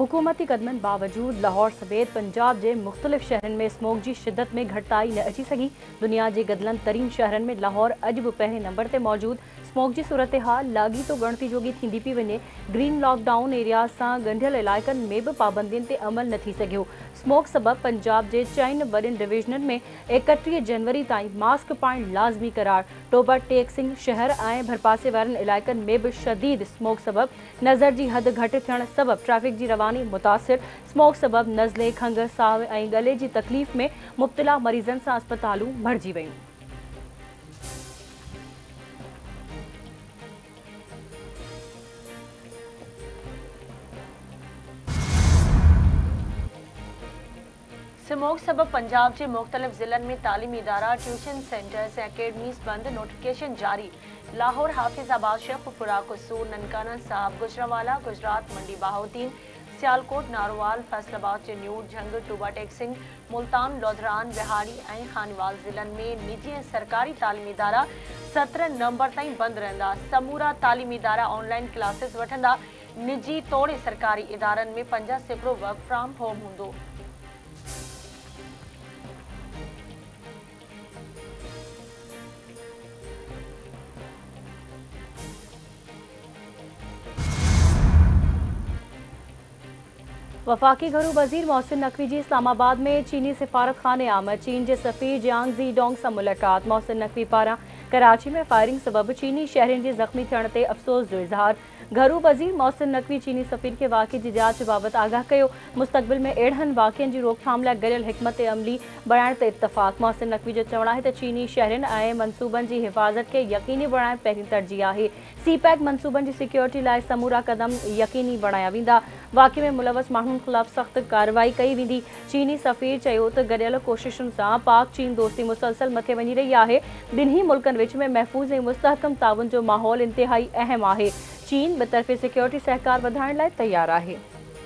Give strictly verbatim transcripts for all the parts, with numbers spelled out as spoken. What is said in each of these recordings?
हुकूमती कदमनि बावजूद लाहौर समेत पंजाब के मुख्तलिफ शहरनि में स्मोक की शिद्दत में घटिताई न अची सकी। दुनिया के गदलन तरीन शहरनि में लाहौर अज भी पहले नंबर ते मौजूद। स्मोक की सूरत हाल लागी तो गणती जोगी थींदी पई वञे। ग्रीन लॉकडाउन एरियाज़ सां ॻंढियल इलाइक़नि में भी पाबंदियुनि ते अमल न थी सघियो। स्मोक सबब पंजाब के चइनि वॾनि डिवीजननि में एकटीह जनवरी ताईं मास्क पाइण लाज़मी करार। टोबर टेक सिंह शहर ऐं भरपासे वारनि इलाइक़नि में भी शदीद स्मोक सबब नज़र की हद घटि थियण सबब ट्रैफिक की रवानी मुतासिर। स्मोक सबब नज़ले खंघ साह ऐं गले की तकलीफ़ में मुब्तला मरीज़नि सां अस्पतालूं भरिजी वयूं। स्मोक सबब पंजाब के मुख्तलिफ ज़िलनि में तालीमी इदारा, ट्यूशन सेंटर्स, अकेडमीज़ बंद। नोटिफिकेशन जारी। लाहौर, हाफिजाबाद, शेखपुरा, कसूर, ननकाना साहब, गुजरावाला, गुजरात, मंडी बहाउद्दीन, सियालकोट, नारोवाल, फैसलाबाद, चन्यूर, झंग, टूबा टेक सिंह, मुल्तान, लोधरान, बिहाड़ी और खानवाल ज़िलनि में निजी और सरकारी तालीमी इदारा सत्रह नवंबर ताईं बंद रहंदा। समूरा तालीमी इदारा ऑनलाइन क्लासेस वठंदा। निजी तोड़े सरकारी इदारनि में पंजाह सैकड़ो वर्क फ्रॉम होम हूंदो। वफाकी घरू वजीर मोहसिन नकवी जी इस्लामाबाद में चीनी सिफारत खाने आमद। चीन के सफ़ीर जियांग ज़ीडोंग से मुलाकात। मोहसिन नकवी पारा कराची में फायरिंग सबब चीनी शहरियों के जख्मी थियण ते अफ़सोस जो इज़हार। घरू वजीर मोहसिन नकवी चीनी सफ़ीर के वाक़े की जांच बाबत आगाह किया। मुस्तक़बिल में अड़हन वाक़ियन की रोकथाम लाइ गरियल हिकमत अमली बढ़ाइण ते इत्तफ़ाक़। मोहसिन नकवी जो चवण है त चीनी शहरियों और मनसूबन की हिफाजत के यकीनी बनाइण पहिरीं तरजीह है। सी पैक मनसूबन की सिक्योरिटी लाइ समूरा कदम यकीनी बणाया वेंदा। वाक़े में मुलवस माण्हुनि ख़िलाफ़ सख़्त कार्रवाई कई वेंदी। चीनी सफ़ीर चयो त गडियल कोशिशुनि सां पाक चीन दोस्ती मुसलसल मथे वञी रही है। ॿिन्ही मुल्कनि विच में महफ़ूज़ ऐं मुस्तहकम ताउन जो माहौल इंतहाई अहम है। चीन बेतरफ़ी सिक्योरिटी सहकार वधाइण लाइ तैयार है।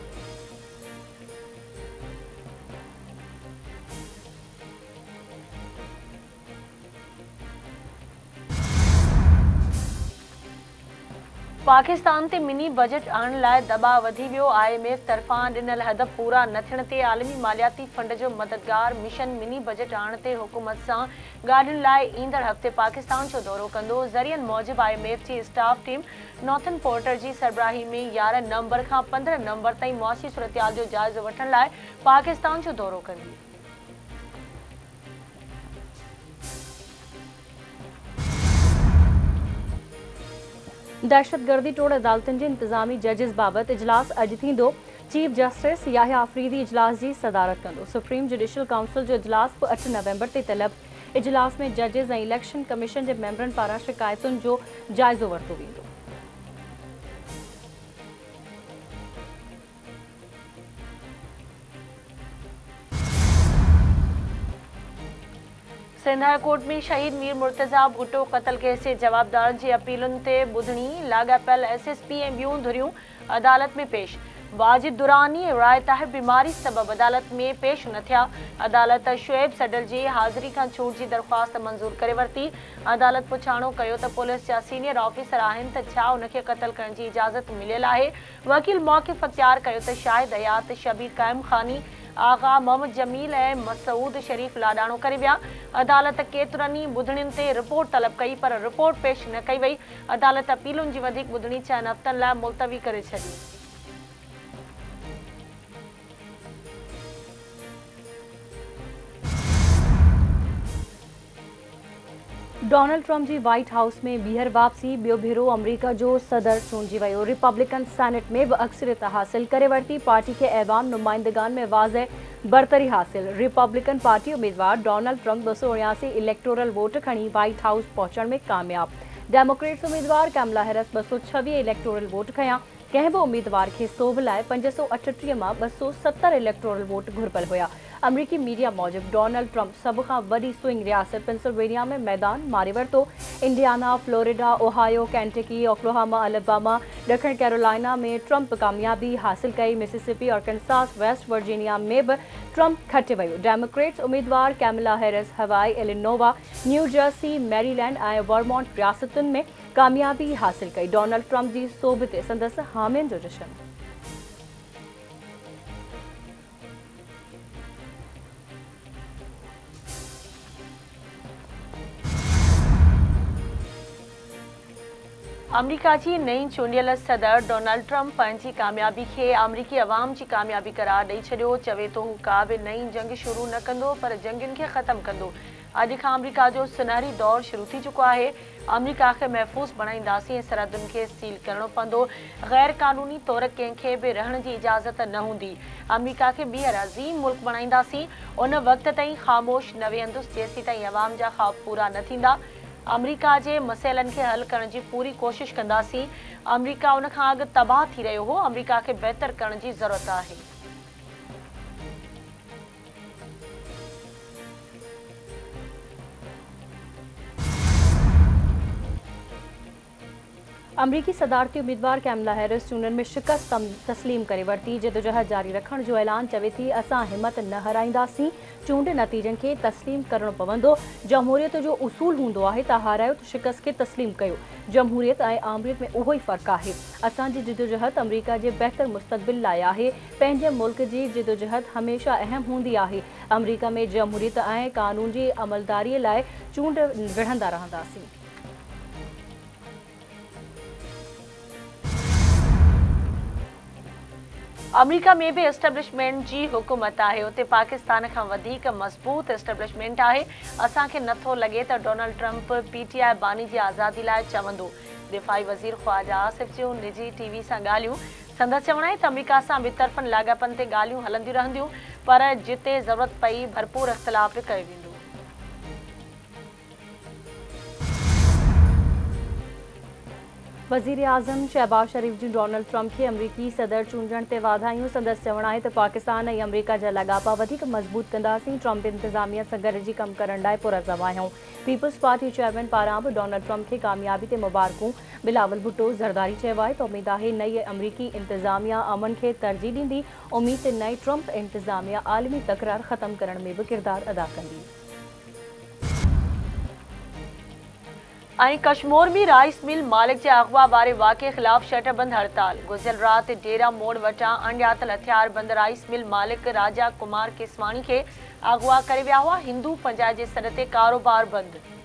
पाकिस्तान ते मिनी बजट आणण लाइ दबाव वधी वियो। आई एम एफ तरफ़ां ॾिनल हदफ़ पूरा न थियण ते आलमी मालियाती फंड जो मददगार मिशन मिनी बजट आणण ते हुकूमत सां ॻाल्हियुनि लाइ ईंदड़ हफ़्ते पाकिस्तान जो दौरो कंदो। ज़रियनि मूजिबि आई एम एफ जी स्टाफ टीम नॉर्थन पोर्टर जी सरबराही में यारहं नवंबर खां पंद्रहं नवंबर ताईं मुआशी सूरतहाल जो जाइज़ो वठण लाइ पाकिस्तान जो दौरो कंदी। दहशतगर्दी टोड़ अदालतुनि के इंतजामी जजिस बाबत इजलास अज थींदो। चीफ जस्टिस याहिया आफरीदी इजलास की सदारत कंदो। सुप्रीम जुडिशल काउंसिल जो इजलास भी अठ नवंबर ते तलब। इजलास में जजिस और इलेक्शन कमीशन के मेंबरनि पारां शिकायतुनि जो जाइज़ो वरितो वेंदो। सिंध हाई कोर्ट में शहीद मीर मुर्तज़ा भुट्टो क़त्ल केस जे जवाबदार जी अपीलुनि ते ॿुधणी। लाॻापियल एस एस पी ऐं ॿियूं धुरियूं अदालत में पेश। वाजिद दुरानी रायताह बीमारी सबब अदालत में पेश न थिया। अदालत शुएब सडल जी हाज़िरी खां छूट जी दरख़्वास्त मंज़ूर करे वरिती। अदालत पुछाणो कयो त पुलिस जा सीनियर ऑफिसर आहिनि त छा उनखे क़त्ल करण जी इजाज़त मिलियल आहे। वकील मौक़िफ़ अख़्तियार कयो त शाहिद हयात, शबीर क़ाइम ख़ानी, आगा मोहम्मद जमील ऐं मसूद शरीफ लाडाणो करे विया। अदालत केतिरनि ई ॿुधणियुनि ते रिपोर्ट तलब कई पर रिपोर्ट पेश न कई वई। अदालत अपीलुनि जी वधीक ॿुधणी छहनि हफ़्तनि लाइ मुलतवी करे छॾी। डोनाल्ड ट्रंप की व्हाइट हाउस में बीहर वापसी। बियो भेरो अमरीका जो सदर चूंडिजी वियो। रिपब्लिकन सेनेट में भी अक्सरियत हासिल करे वरिती। पार्टी के ऐवान नुमाइंदगान में वाज़े बरतरी हासिल। रिपब्लिकन पार्टी उम्मीदवार डोनाल्ड ट्रंप दो सौ उणियासी इलेक्टोरल वोट खणी व्हाइट हाउस पहुंचण में कामयाब। डेमोक्रेट्स उम्मीदवार कैमला हैरिस ॿ सौ छवीह इलेक्टोरल वोट खया। कंहिं भी उम्मीदवार के सोभ लाइ पंज सौ अठटीह में ॿ सौ सत्तर इलेक्टोरल वोट घुरबल हुआ। अमरीकी मीडिया मूजिब डोनाल्ड ट्रंप सब खां वॾी स्विंग रियासत पेंसिल्वेनिया में मैदान मारे वरितो। Indiana, Florida, Ohio, Kentucky, Oklahoma, Alabama, ॾखण कैरोलिना में ट्रंप कामयाबी हासिल कई। मिसिसिपी, आर्कनसास, वेस्ट वर्जीनिया में भी ट्रंप खटे वियो। डेमोक्रेट्स उम्मीदवार Kamala Harris Hawaii, Illinois, New Jersey, Maryland और वर्मोंट रियासतुनि में कामयाबी हासिल कई। डोनाल्ड ट्रंप की सोभ ते संदसि हामियुनि जो जश्न। अमेरिका जी नई चूंडियल सदर डोनाल्ड ट्रंप पंहिंजी कामयाबी खे अमरीकी अवाम जी कामयाबी करार ॾेई छॾियो। चवे थो हू का बि नई जंग शुरू न कंदो पर जंगुनि खे ख़त्म कंदो। अॼु खां अमेरिका जो सुनहरी दौर शुरू थी चुको आहे। अमेरिका खे महफ़ूज़ बणाईंदासीं ऐं सरहदुनि खे सील करणो पवंदो। गैर क़ानूनी तौर कंहिंखे बि रहण जी इजाज़त न हूंदी। अमेरिका खे ॿीहर अज़ीम मुल्क बणाईंदासीं। उन वक़्त ताईं ख़ामोश न वेहंदुसि जेसीं ताईं अवाम जा ख़्वाब पूरा न थींदा। अमेरिका जे मसइलनि खे हल करण जी पूरी कोशिश कंदासीं। अमेरिका उन खां अॻु तबाह थी रहियो हो। अमेरिका खे बहितर करण जी ज़रूरत आहे। अमरीकी सदारती उम्मीदवार कैमला हैरिस चूंडनि में शिकस्त तस्लीम करे वरिती। जिदोजहद जारी रखण जो ऐलान। चवे थी असां हिमत न हाराईंदासीं। चूंड नतीजनि खे तस्लीम करणो पवंदो। जमहूरियत जो उसूल हूंदो आहे त हारायो त शिकस्त खे तस्लीम कयो। जमहूरियत ऐं आमरीत में उहो ई फ़र्क़ु आहे। असांजी जिदोजहद अमरीका जे बहितर मुस्तक़बिल लाइ आहे। पंहिंजे मुल्क जी जिदोजहद हमेशह अहम हूंदी आहे। अमरीका में जमहूरियत ऐं कानून जी अमलदारीअ लाइ चूंड विढ़ंदा रहंदासीं। अमेरिका में भी एस्टेब्लिशमेंट जी हुकूमत है। उते पाकिस्तान खां वधीक मज़बूत एस्टेब्लिशमेंट है। असांखे नथो लगे त डोनाल्ड ट्रंप पीटीआई बानी जी आज़ादी लाइ चवंदो। दिफ़ाई वज़ीर ख्वाजा आसिफ जूं निजी टीवी सां ॻाल्हियूं। संदसि चवण आहे त अमेरिका सां ॿितरफ़नि लाॻापनि ते ॻाल्हियूं हलंदियूं रहंदियूं पर जिते ज़रूरत पई भरपूर इख़्तिलाफ़ कयो वेंदो। वज़ीर आज़म शहबाज शरीफ़ जी डोनाल्ड ट्रंप खे अमरीकी सदर चूंडण ते वाधायूं। संदसि चवण आहे त पाकिस्तान ऐं अमरीका जा लाॻापा वधीक मज़बूत कंदासीं। ट्रंप इंतिज़ामिया सां गॾिजी कमु करण लाइ पुरज़म आहियूं। पीपल्स पार्टी चेयरमैन पारां बि डोनाल्ड ट्रंप खे कामयाबी ते मुबारकूं। बिलावल भुट्टो ज़रदारी चयो आहे त उमेद आहे नई अमरीकी इंतिज़ामिया अमन खे तरजीह ॾींदी। उमीद त नई ट्रंप इंतिज़ामिया आलमी तकरार ख़त्म करण में बि किरदारु अदा कंदी। कश्मीर में राइस मिल मालिक के अगवा वारे वाक़े खिलाफ शटरबंद हड़ताल। गुज़िर रात डेरा मोड़ वटां अणॼातल हथियार बंद राइस मिल मालिक राजा कुमार केसवाणी के अगवा करे विया हुआ। हिंदू पंचायत के सॾ ते कारोबार बंद।